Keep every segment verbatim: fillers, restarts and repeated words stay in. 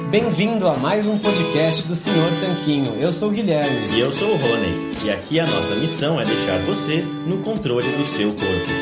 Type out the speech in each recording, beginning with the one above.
Bem-vindo a mais um podcast do senhor Tanquinho. Eu sou o Guilherme. E eu sou o Rony. E aqui a nossa missão é deixar você no controle do seu corpo.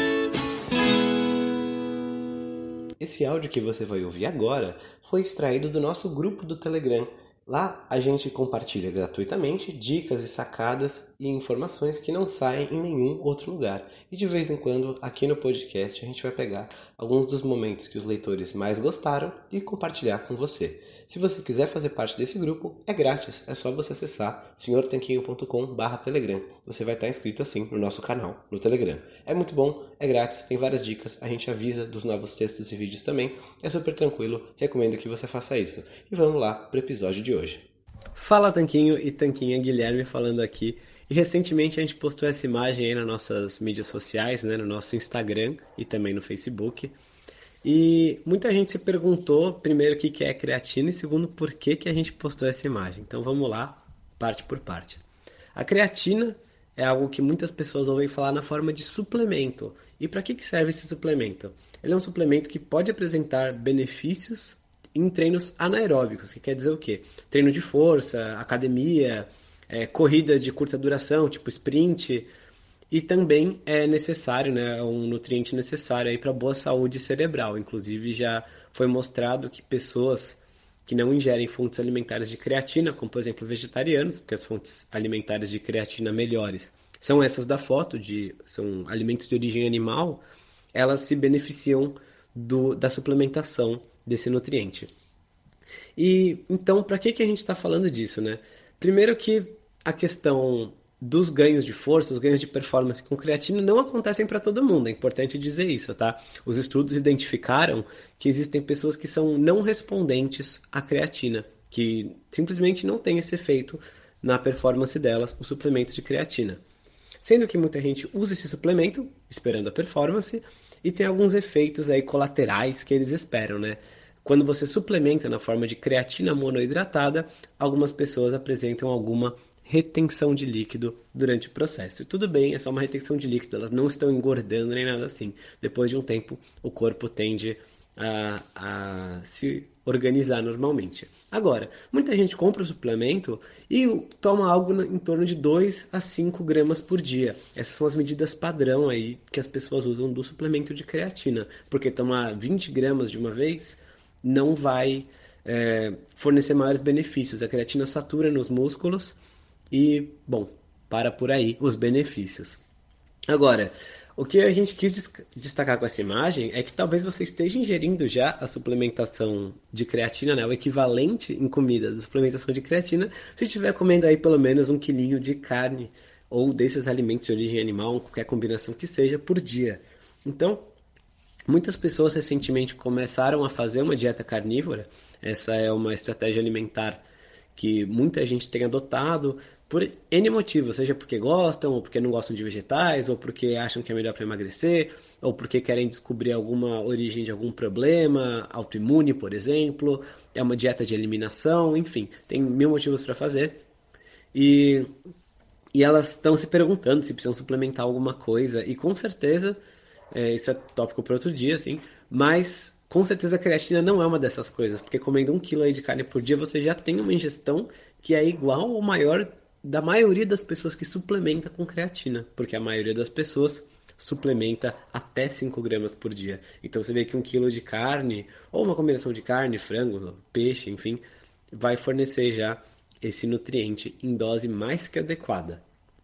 Esse áudio que você vai ouvir agora foi extraído do nosso grupo do Telegram. Lá a gente compartilha gratuitamente dicas e sacadas e informações que não saem em nenhum outro lugar. E de vez em quando, aqui no podcast, a gente vai pegar alguns dos momentos que os leitores mais gostaram e compartilhar com você. Se você quiser fazer parte desse grupo, é grátis. É só você acessar senhor tanquinho ponto com barra telegram. Você vai estar inscrito assim no nosso canal, no Telegram. É muito bom, é grátis, tem várias dicas. A gente avisa dos novos textos e vídeos também. É super tranquilo, recomendo que você faça isso. E vamos lá para o episódio de hoje. Fala Tanquinho e Tanquinha, Guilherme falando aqui. E recentemente a gente postou essa imagem aí nas nossas mídias sociais, né, no nosso Instagram e também no Facebook. E muita gente se perguntou, primeiro, o que é creatina e segundo, por que, que a gente postou essa imagem. Então vamos lá, parte por parte. A creatina é algo que muitas pessoas ouvem falar na forma de suplemento. E para que, que serve esse suplemento? Ele é um suplemento que pode apresentar benefícios em treinos anaeróbicos, que quer dizer o quê? Treino de força, academia, é, corrida de curta duração, tipo sprint. E também é necessário, né, um nutriente necessário para boa saúde cerebral. Inclusive já foi mostrado que pessoas que não ingerem fontes alimentares de creatina, como por exemplo vegetarianos, porque as fontes alimentares de creatina melhores são essas da foto, de, são alimentos de origem animal, elas se beneficiam do, da suplementação desse nutriente. E então, para que, que a gente está falando disso, né? Primeiro que a questão dos ganhos de força, os ganhos de performance com creatina não acontecem para todo mundo, é importante dizer isso, tá? Os estudos identificaram que existem pessoas que são não respondentes à creatina, que simplesmente não têm esse efeito na performance delas com suplementos de creatina. Sendo que muita gente usa esse suplemento, esperando a performance, e tem alguns efeitos aí colaterais que eles esperam, né? Quando você suplementa na forma de creatina monoidratada, algumas pessoas apresentam alguma retenção de líquido durante o processo. E tudo bem, é só uma retenção de líquido, elas não estão engordando nem nada assim. Depois de um tempo, o corpo tende a, a se organizar normalmente. Agora, muita gente compra o suplemento e toma algo em torno de dois a cinco gramas por dia. Essas são as medidas padrão aí que as pessoas usam do suplemento de creatina, porque tomar vinte gramas de uma vez não vai é, fornecer maiores benefícios. A creatina satura nos músculos e, bom, para por aí os benefícios. Agora, o que a gente quis destacar com essa imagem é que talvez você esteja ingerindo já a suplementação de creatina, né, o equivalente em comida da suplementação de creatina, se estiver comendo aí pelo menos um quilinho de carne ou desses alimentos de origem animal, qualquer combinação que seja, por dia. Então, muitas pessoas recentemente começaram a fazer uma dieta carnívora. Essa é uma estratégia alimentar que muita gente tem adotado por N motivos, seja porque gostam, ou porque não gostam de vegetais, ou porque acham que é melhor para emagrecer, ou porque querem descobrir alguma origem de algum problema, autoimune, por exemplo, é uma dieta de eliminação, enfim, tem mil motivos para fazer. E, e elas estão se perguntando se precisam suplementar alguma coisa, e com certeza, é, isso é tópico para outro dia, assim, mas com certeza a creatina não é uma dessas coisas, porque comendo um quilo aí de carne por dia, você já tem uma ingestão que é igual ou maior da maioria das pessoas que suplementa com creatina, porque a maioria das pessoas suplementa até cinco gramas por dia. Então você vê que um quilo de carne, ou uma combinação de carne, frango, peixe, enfim, vai fornecer já esse nutriente em dose mais que adequada.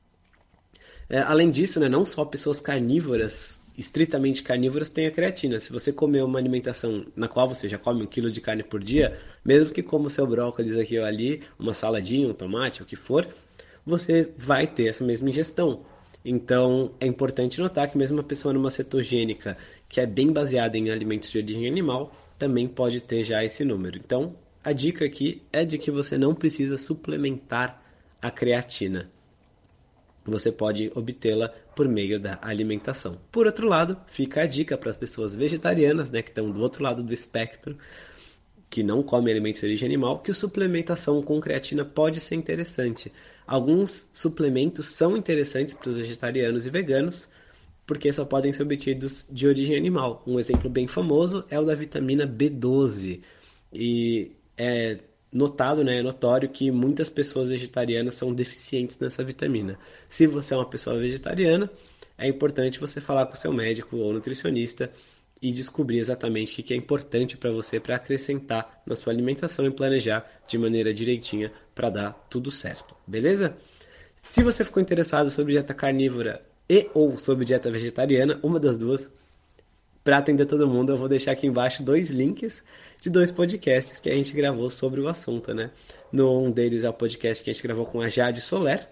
É, além disso, né, não só pessoas carnívoras, estritamente carnívoras, têm a creatina. Se você comer uma alimentação na qual você já come um quilo de carne por dia, mesmo que coma o seu brócolis aqui ou ali, uma saladinha, um tomate, o que for, você vai ter essa mesma ingestão. Então, é importante notar que mesmo uma pessoa numa cetogênica, que é bem baseada em alimentos de origem animal, também pode ter já esse número. Então, a dica aqui é de que você não precisa suplementar a creatina. Você pode obtê-la por meio da alimentação. Por outro lado, fica a dica para as pessoas vegetarianas, né, que estão do outro lado do espectro, que não comem alimentos de origem animal, que a suplementação com creatina pode ser interessante. Alguns suplementos são interessantes para os vegetarianos e veganos, porque só podem ser obtidos de origem animal. Um exemplo bem famoso é o da vitamina B doze. E é notado, né, é notório que muitas pessoas vegetarianas são deficientes nessa vitamina. Se você é uma pessoa vegetariana, é importante você falar com o seu médico ou nutricionista e descobrir exatamente o que é importante para você para acrescentar na sua alimentação e planejar de maneira direitinha para dar tudo certo, beleza? Se você ficou interessado sobre dieta carnívora e ou sobre dieta vegetariana, uma das duas, para atender todo mundo, eu vou deixar aqui embaixo dois links de dois podcasts que a gente gravou sobre o assunto, né? Um deles é o podcast que a gente gravou com a Jade Soler,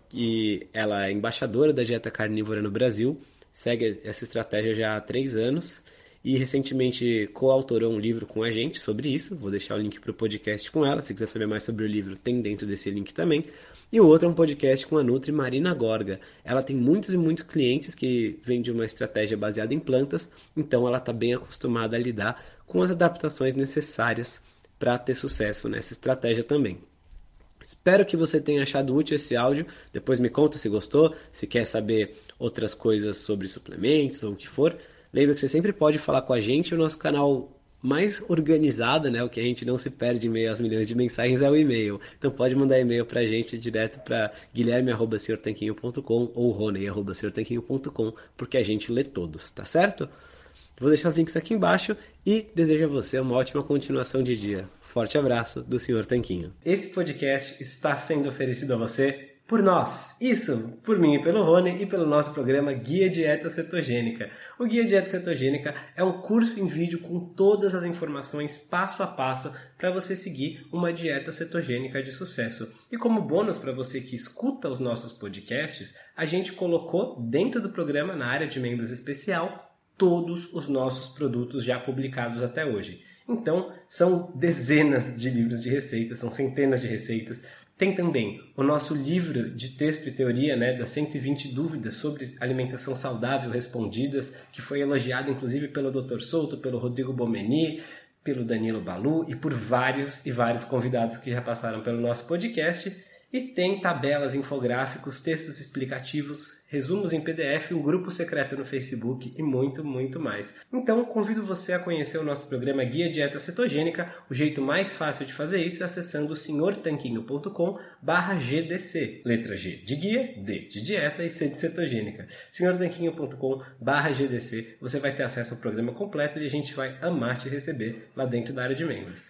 que ela é embaixadora da dieta carnívora no Brasil, segue essa estratégia já há três anos e recentemente coautorou um livro com a gente sobre isso. Vou deixar o link para o podcast com ela. Se quiser saber mais sobre o livro, tem dentro desse link também. E o outro é um podcast com a Nutri Marina Gorga. Ela tem muitos e muitos clientes que vêm de uma estratégia baseada em plantas, então ela está bem acostumada a lidar com as adaptações necessárias para ter sucesso nessa estratégia também. Espero que você tenha achado útil esse áudio. Depois me conta se gostou, se quer saber outras coisas sobre suplementos ou o que for. Lembra que você sempre pode falar com a gente. O nosso canal mais organizado, né, o que a gente não se perde em meio às milhões de mensagens, é o e-mail. Então pode mandar e-mail pra gente direto para guilherme arroba senhor tanquinho ponto com ou rony arroba senhor tanquinho ponto com, porque a gente lê todos, tá certo? Vou deixar os links aqui embaixo e desejo a você uma ótima continuação de dia. Forte abraço do senhor Tanquinho. Esse podcast está sendo oferecido a você por nós. Isso, por mim e pelo Rony e pelo nosso programa Guia Dieta Cetogênica. O Guia Dieta Cetogênica é um curso em vídeo com todas as informações passo a passo para você seguir uma dieta cetogênica de sucesso. E como bônus para você que escuta os nossos podcasts, a gente colocou dentro do programa, na área de membros especial, todos os nossos produtos já publicados até hoje. Então, são dezenas de livros de receitas, são centenas de receitas. Tem também o nosso livro de texto e teoria, né, das cento e vinte dúvidas sobre alimentação saudável respondidas, que foi elogiado inclusive pelo doutor Souto, pelo Rodrigo Bomeni, pelo Danilo Balu e por vários e vários convidados que já passaram pelo nosso podcast. E tem tabelas, infográficos, textos explicativos, resumos em P D F, um grupo secreto no Facebook e muito, muito mais. Então, convido você a conhecer o nosso programa Guia Dieta Cetogênica. O jeito mais fácil de fazer isso é acessando senhor tanquinho ponto com barra G D C. Letra G de guia, D de dieta e C de cetogênica. senhor tanquinho ponto com barra G D C. Você vai ter acesso ao programa completo e a gente vai amar te receber lá dentro da área de membros.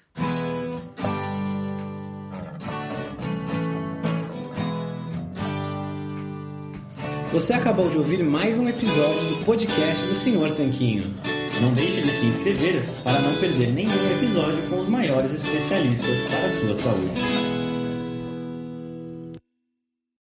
Você acabou de ouvir mais um episódio do podcast do senhor Tanquinho. Não deixe de se inscrever para não perder nenhum episódio com os maiores especialistas para a sua saúde.